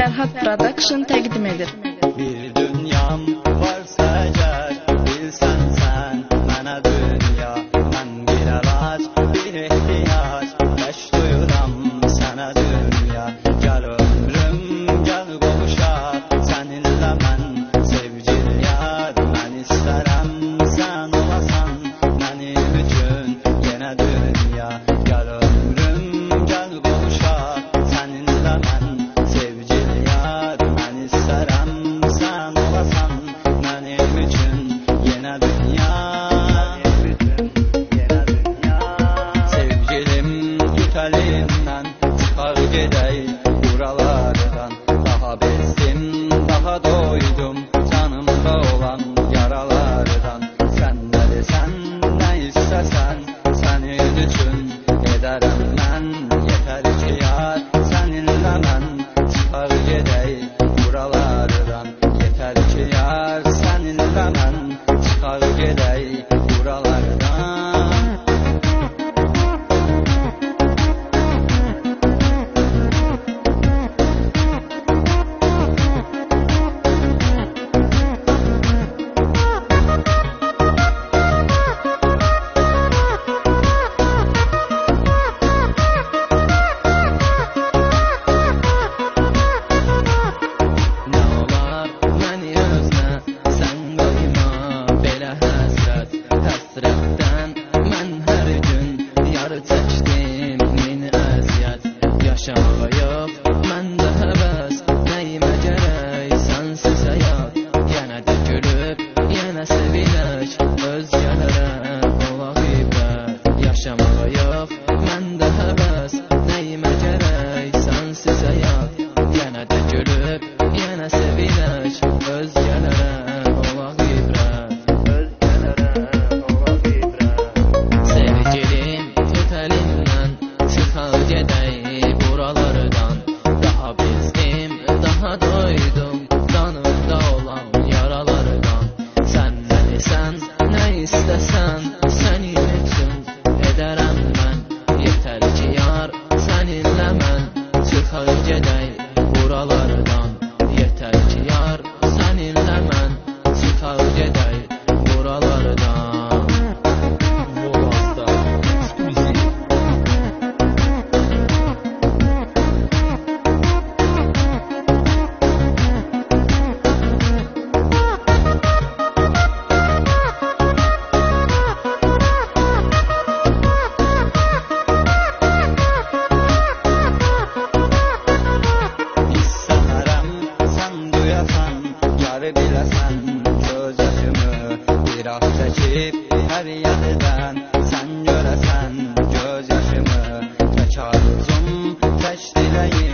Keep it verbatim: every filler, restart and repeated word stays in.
Fərhad Production təqdim edir. Bir dünyam varsa əgər, bilsən sən mənə dünya. Mən bir əlac, bir ehtiyac, bəş duyuram sənə dünya. Gəl ömrüm, gəl qovuşaq, səninlə mən sevgili yar. Mən istərəm sən olasan mənim üçün yenə dünya. Gəl ömrüm, gəl qovuşaq, səninlə mən sevgili yar. Mən istərəm sən olasan mənim üçün yenə dünya. Sevgilim tut əlimdən, çıxar gedək buralardan. Daha bezdim, daha doydum canımda olan yaralardan. Sən nə desən, nə istəsən, sənin üçün edərəm mən. Yetər ki yar, səninlə mən çıxar gedək buralardan. Yetər ki yar, səninlə mən çıxar gedək buralardan. Nə olar məni özünə, sən qoyma belə həsrət. Həsrətdən mən hər gün yar çəkdim min əziyyət. Yaşamağa yox məndə həvəs, nəyimə gərək sənsiz həyat. Yenə də gülüb, yenə sevinək, özgələrə olaq ibrət. Yaşamağa yox məndə həvəs, nəyimə gərək sənsiz həyat. Yenə də gülüb, yenə sevinək, özgələrə olaq ibrət. Özgələrə olaq ibrət. Sevgilim tut əlimdən, çıxar gedək buralardan. Daha bezdim, daha doydum canımda olan yaralardan. Sən nə desən, nə istəsən, sənin üçün edərəm mən. Yetər ki yar, səninlə mən çıxar gedək buralardan. Yetər ki yar, səninlə mən çıxar gedək buralardan. Volasta, ekskluziv. İstərəm sən duyasan, yarı biləsən göz yaşımı. Bir ah çəkib hər yerdən, sən görəsən göz yaşımı. Tək arzum, tək diləyim